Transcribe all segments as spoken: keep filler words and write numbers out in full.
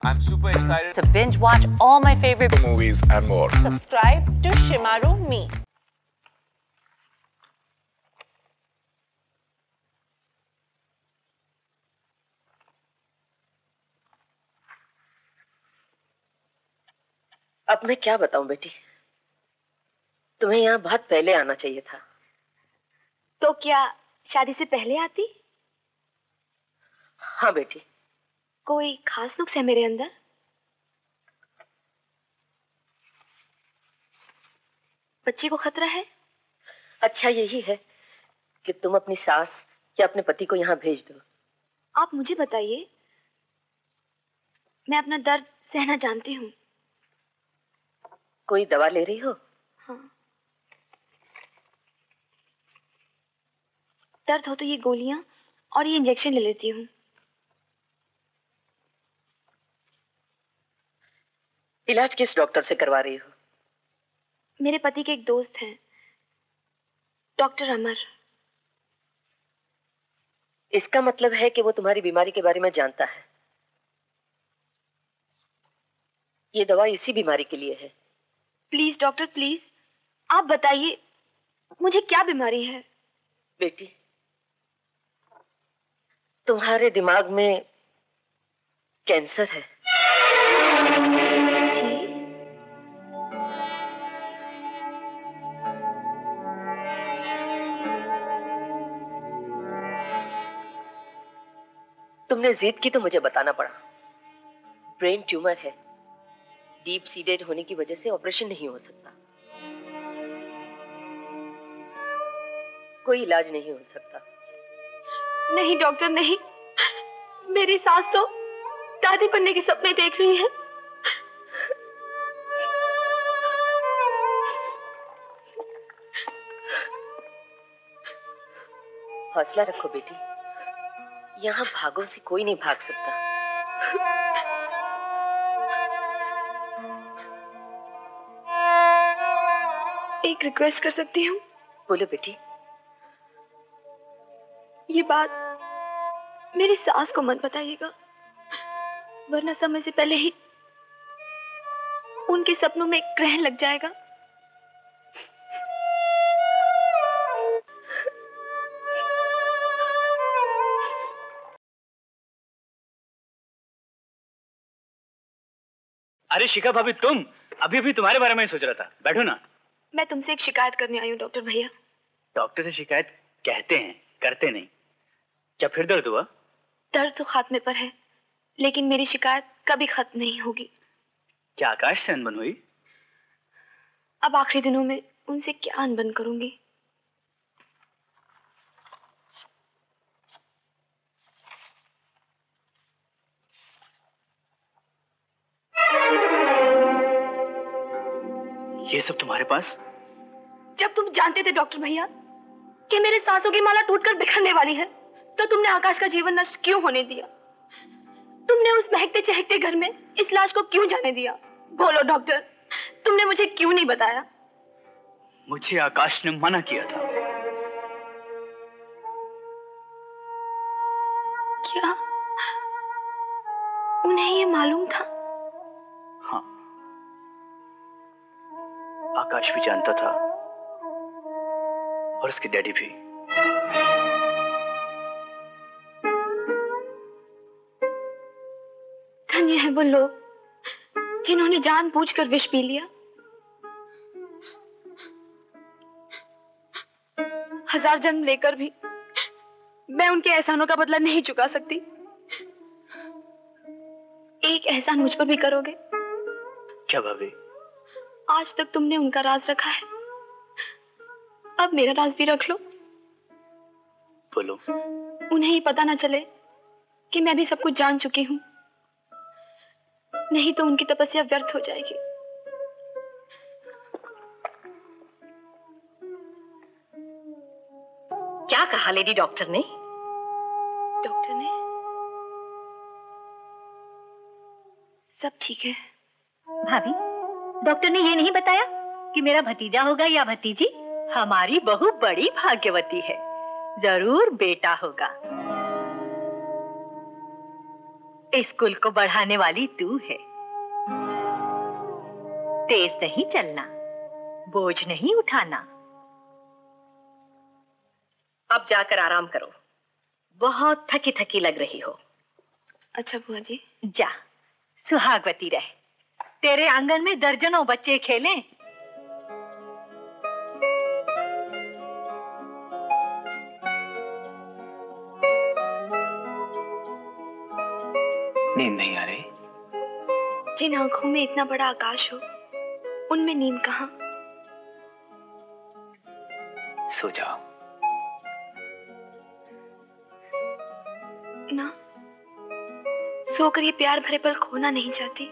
I'm super excited to binge watch all my favorite movies and more. Subscribe to Shimaru Me. अब मैं क्या बताऊं बेटी, तुम्हें यहाँ बहुत पहले आना चाहिए था। तो क्या शादी से पहले आती? हाँ बेटी। कोई खास नुक्स है मेरे अंदर? बच्ची को खतरा है? अच्छा यही है कि तुम अपनी सास या अपने पति को यहाँ भेज दो। आप मुझे बताइए, मैं अपना दर्द सहना जानती हूँ। कोई दवा ले रही हो? हाँ। दर्द हो तो ये गोलियां और ये इंजेक्शन ले लेती हूँ। इलाज किस डॉक्टर से करवा रही हो? मेरे पति के एक दोस्त हैं, डॉक्टर अमर। इसका मतलब है कि वो तुम्हारी बीमारी के बारे में जानता है। ये दवा इसी बीमारी के लिए है। प्लीज डॉक्टर, प्लीज आप बताइए मुझे क्या बीमारी है? बेटी, तुम्हारे दिमाग में कैंसर है। जी? तुमने जिद की तो मुझे बताना पड़ा। ब्रेन ट्यूमर है, डीप सीडेड होने की वजह से ऑपरेशन नहीं हो सकता, कोई इलाज नहीं हो सकता। नहीं डॉक्टर नहीं, मेरी सास तो दादी बनने के सपने देख रही है। हौसला रखो बेटी, यहाँ भागों से कोई नहीं भाग सकता। एक रिक्वेस्ट कर सकती हूँ? बोलो बेटी। ये बात मेरी सास को मत बताइएगा, वरना समय से पहले ही उनके सपनों में एक ग्रहण लग जाएगा। अरे शिखा भाभी, तुम? अभी अभी तुम्हारे बारे में ही सोच रहा था। बैठो ना। मैं तुमसे एक शिकायत करने आई हूँ डॉक्टर भैया। डॉक्टर से शिकायत कहते हैं, करते नहीं। क्या फिर दर्द हुआ? दर्द तो खात्मे पर है, लेकिन मेरी शिकायत कभी खत्म नहीं होगी। क्या आकाश से अनबन हुई? अब आखिरी दिनों में उनसे क्या अनबन करूंगी। ये सब तुम्हारे पास? जब तुम जानते थे डॉक्टर भैया कि मेरे सांसों की माला टूटकर बिखरने वाली है, तो तुमने आकाश का जीवन नष्ट क्यों होने दिया? तुमने उस महकते चहकते घर में इस लाश को क्यों जाने दिया? बोलो डॉक्टर, तुमने मुझे क्यों नहीं बताया? मुझे आकाश ने मना किया था। क्या उन्हें ये मालूम था? हाँ, आकाश भी जानता था और उसके डैडी भी। धन्य है वो लोग जिन्होंने जानबूझकर विष पी लिया। हजार जन्म लेकर भी मैं उनके एहसानों का बदला नहीं चुका सकती। एक एहसान मुझ पर भी करोगे? क्या भाभी? आज तक तुमने उनका राज रखा है, अब मेरा राज भी रख लो। बोलो। उन्हें ही पता ना चले कि मैं भी सब कुछ जान चुकी हूँ, नहीं तो उनकी तपस्या व्यर्थ हो जाएगी। क्या कहा लेडी डॉक्टर ने? डॉक्टर ने सब ठीक है। भाभी, डॉक्टर ने ये नहीं बताया कि मेरा भतीजा होगा या भतीजी? हमारी बहू बड़ी भाग्यवती है, जरूर बेटा होगा। इस कुल को बढ़ाने वाली तू है। तेज नहीं चलना, बोझ नहीं उठाना। अब जाकर आराम करो, बहुत थकी थकी लग रही हो। अच्छा बुआ जी। जा, सुहागवती रह। तेरे आंगन में दर्जनों बच्चे खेलें। नींद नहीं आ रही? जिन आंखों में इतना बड़ा आकाश हो, उनमें नींद कहाँ? सो जाओ। ना, सोकर ये प्यार भरे पल खोना नहीं चाहती।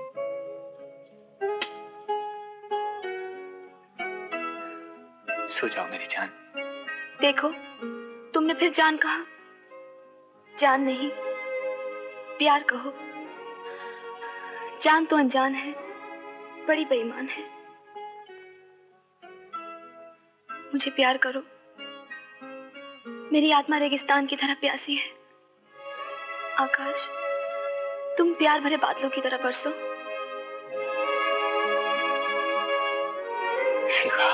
सो जाओ मेरी जान। देखो, तुमने फिर जान कहा। जान नहीं, प्यार कहो। जान तो अनजान है, बड़ी बेईमान है। मुझे प्यार करो। मेरी आत्मा रेगिस्तान की तरह प्यासी है। आकाश, तुम प्यार भरे बादलों की तरह बरसो। शिखा,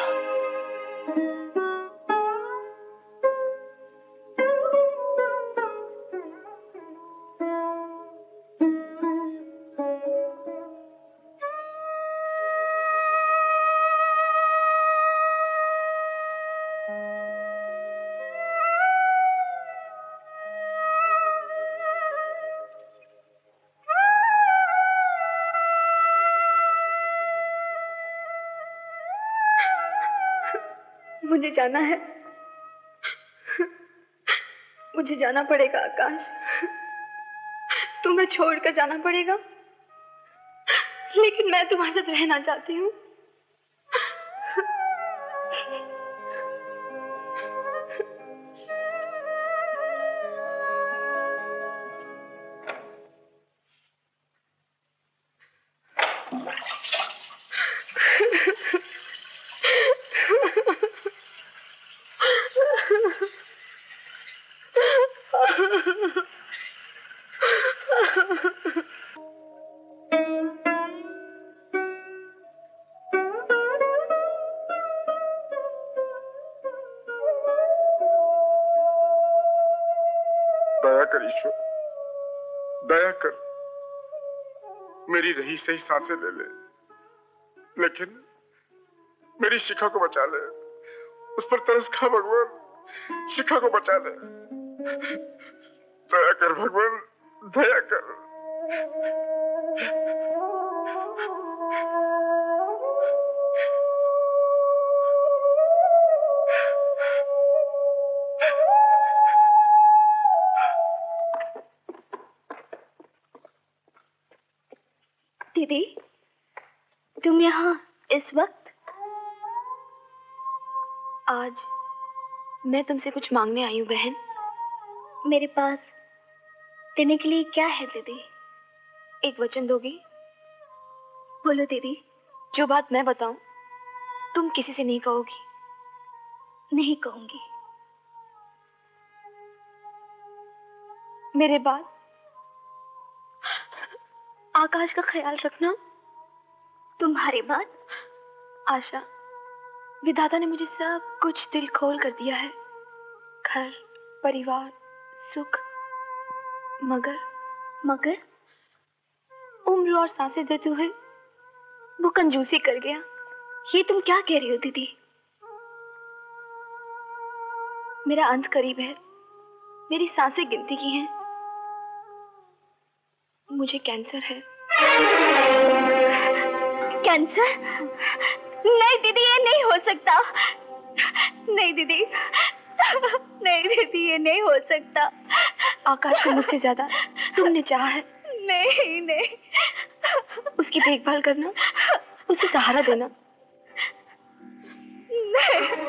मुझे जाना है। मुझे जाना पड़ेगा आकाश। तुम्हें छोड़कर जाना पड़ेगा, लेकिन मैं तुम्हारे साथ रहना चाहती हूँ। दया कर ईश्वर, दया कर। मेरी रही सही सांसें ले ले, लेकिन मेरी शिखा को बचा ले। उस पर तरस खा भगवान, शिखा को बचा ले। दया कर भगवान, दया कर। दीदी, तुम यहाँ इस वक्त? आज मैं तुमसे कुछ मांगने आई हूँ बहन। मेरे पास देने के लिए क्या है दीदी? एक वचन दोगी? बोलो दीदी। जो बात मैं बताऊं तुम किसी से नहीं कहोगी? नहीं कहूंगी। मेरे बाद आकाश का ख्याल रखना। तुम्हारी बात? आशा, विधाता ने मुझे सब कुछ दिल खोल कर दिया है। घर, परिवार, सुख, मगर मगर उम्र और सांसें देते हुए वो कंजूसी कर गया। ये तुम क्या कह रही हो दीदी? मेरा अंत करीब है, मेरी सांसें गिनती की हैं। मुझे कैंसर है। कैंसर? नहीं दीदी, ये नहीं हो सकता। नहीं दीदी, नहीं दीदी, ये नहीं हो सकता। आकाश को मुझसे ज्यादा तुमने चाहा है। नहीं नहीं, उसकी देखभाल करना, उसे सहारा देना। नहीं।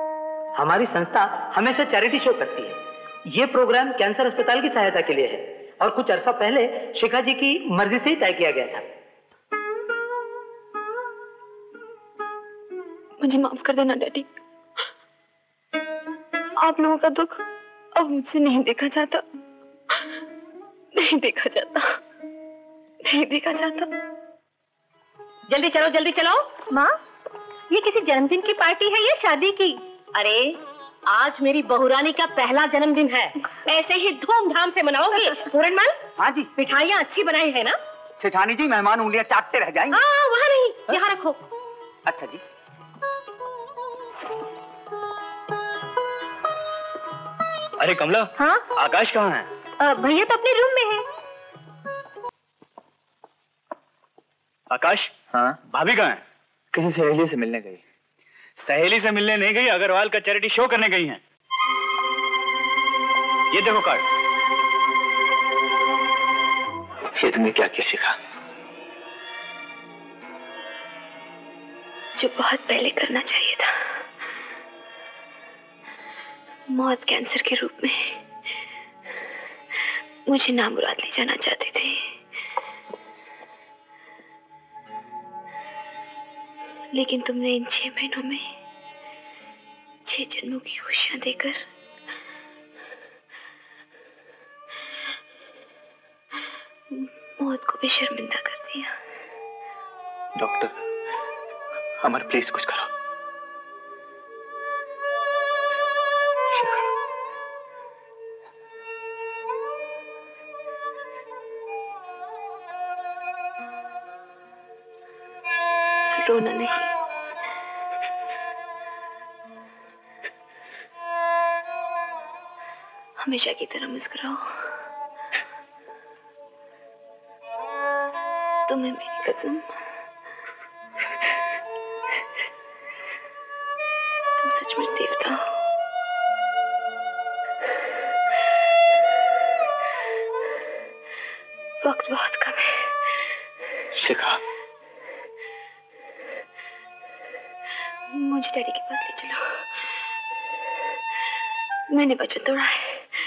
हमारी संस्था हमेशा चैरिटी शो करती है। ये प्रोग्राम कैंसर अस्पताल की सहायता के लिए है। और कुछ अरसा पहले शिखा जी की मर्जी से ही तय किया गया था। मुझे माफ कर देना डैडी, आप लोगों का दुख अब मुझसे नहीं देखा जाता, नहीं देखा जाता, नहीं देखा जाता। जल्दी चलो, जल्दी चलो। माँ, ये किसी जन्मदिन की पार्टी है या शादी की? अरे आज मेरी बहुरानी का पहला जन्मदिन है, ऐसे ही धूमधाम से मनाओगे? पूरनमल। हाँ जी। मिठाइयाँ अच्छी बनाई है ना? सेठानी जी, मेहमान उंगलियां चाटते रह जाएंगे। हाँ, वहाँ नहीं, यहाँ रखो। अच्छा जी। अरे कमला। हाँ? आकाश कहाँ है? भैया तो अपने रूम में है। आकाश। हाँ? भाभी कहाँ है? किसी सहेली से मिलने गई। सहेली से मिलने नहीं गई, अग्रवाल का चैरिटी शो करने गई हैं। ये देखो कार्ड। ये तुमने क्या किया शिखा? जो बहुत पहले करना चाहिए था। मौत कैंसर के रूप में मुझे नामुराद ले जाना चाहती थी, लेकिन तुमने इन छह महीनों में छह जन्मों की खुशियां देकर मौत को भी शर्मिंदा कर दिया। डॉक्टर, अमर प्लीज कुछ करो। रोना नहीं, हमेशा की तरह मुस्कुराओ। तुम्हें मेरी कसम, तुम सचमुच देवता हो। वक्त बहुत कम है। शिखा, मुझे डैडी के पास ले चलो। मैंने वचन तोड़ा है,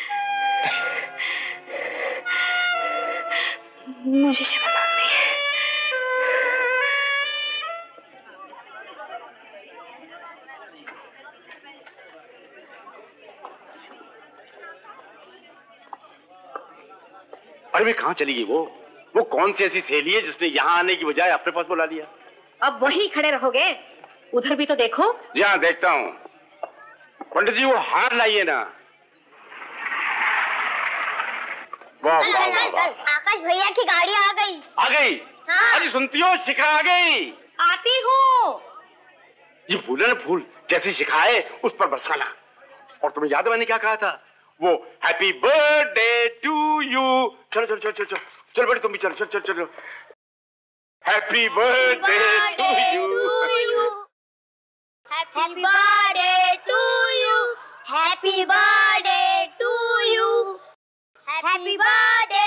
मुझे क्षमा मांगनी है। अरे मैं कहाँ चली गई वो? वो कौन सी ऐसी सहेली है जिसने यहाँ आने की बजाय अपने पास बुला लिया? अब वहीं खड़े रहोगे? उधर भी तो देखो। जी हाँ, देखता हूँ। पंडित जी, वो हार लाइए ना। वाह वाह वाह वाह। आकाश भैया की गाड़ी आ गई। आ गई? हाँ। अरे सुनती हो, शिखा आ गई। आती हूँ। ये फूल है ना, फूल जैसी शिखा है उस पर बरसाना। और तुम्हें याद है मैंने क्या कहा था? वो हैप्पी बर्थडे टू यू। चलो चलो चलो चलो चलो चलो बेटे, तुम भी चलो चलो चलो चलो। Happy birthday to you. Happy birthday to you. Happy birthday to you. Happy birthday.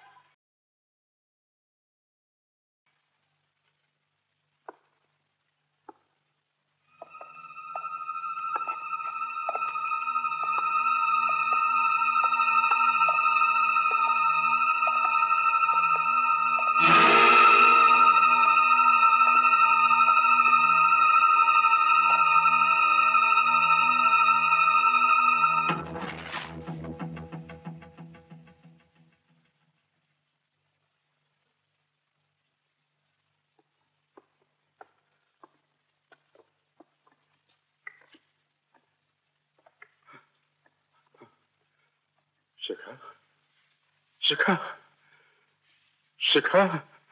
Shikha, Shikha, Shikha,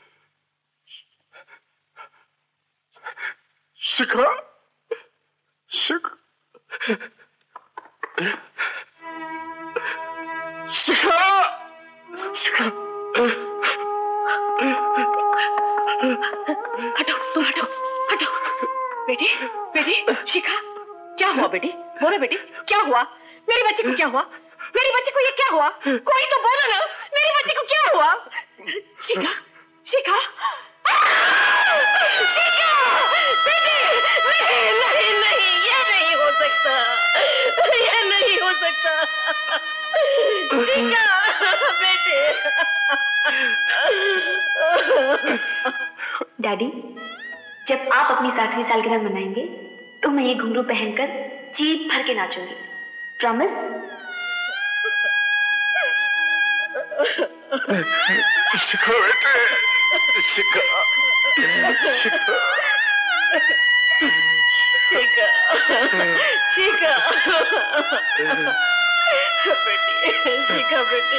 Shikha, Shikha, Shikha, Shikha. हटो, तुम हटो, हटो। बेटी, बेटी, शिखा, क्या हुआ बेटी? बोलो बेटी, क्या हुआ? मेरे बच्चे को क्या हुआ? मेरे बच्चे को ये क्या हुआ? कोई तो बोलो ना, मेरे बच्चे को क्या हुआ? शिखा, शिखा, शिखा, बेटी, नहीं, नहीं, नहीं, ये नहीं हो सकता, ये नहीं हो सकता। शिखा, बेटे, डैडी, जब आप अपनी साठवीं सालगिरह मनाएंगे तो मैं ये घुंघरू पहनकर जीप भर के नाचूंगी। प्रॉमिस? शिखा बेटे, शिखा, शिखा, शिखा, शिखा, बेटी, शिखा बेटी।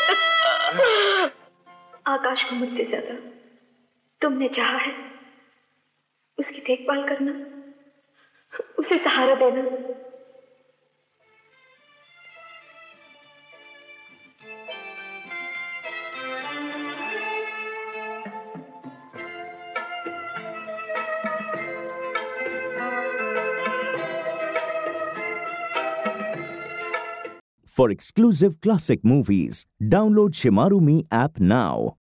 आकाश को मुझसे ज्यादा तुमने चाहा है। उसकी देखभाल करना, उसे सहारा देना। For exclusive classic movies, download Shimaru Me app now.